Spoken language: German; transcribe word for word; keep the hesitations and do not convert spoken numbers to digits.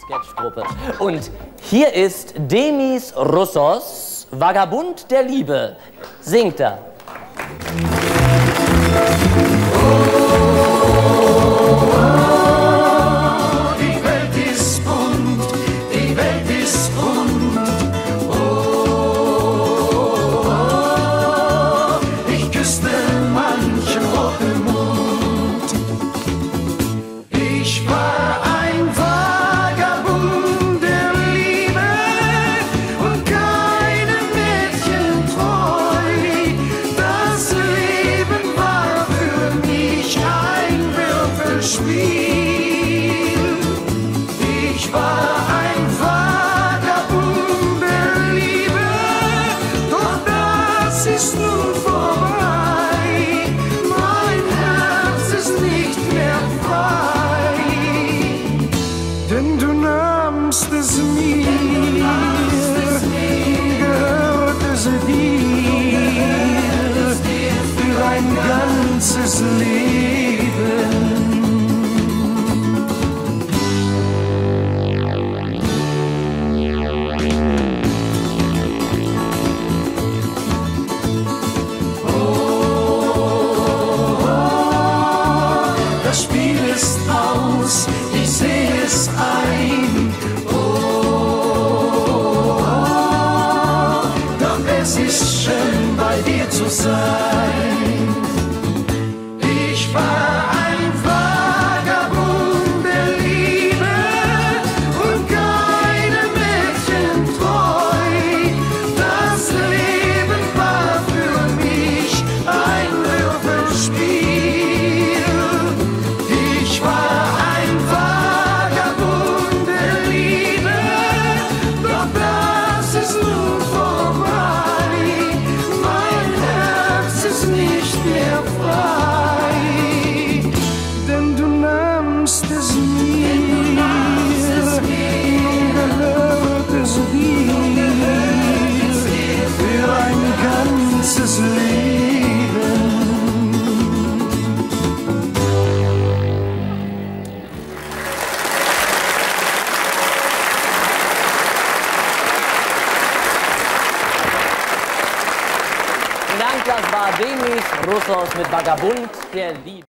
Sketchtruppe. Und hier ist Demis Roussos, Vagabund der Liebe. Singt er. Ich war ein Vagabund der Liebe, doch das ist nun vorbei. Mein Herz ist nicht mehr frei, denn du nahmst es mir, gehört es dir für ein ganzes Leben. Das Spiel ist aus, ich sehe es ein. Oh, oh, oh, doch es ist schön, bei dir zu sein. Ich war ein Vagabund der Liebe und keinem Mädchen treu. Das Leben war für mich ein Würfelspiel. Ich war ein Vagabund der Liebe, doch das ist nun vorbei. Mein Herz ist nicht mehr frei, denn du nahmst es mir, nun gehört es dir für ein ganzes Leben. Vielen Dank, das war Demis Roussos mit Vagabund der Liebe.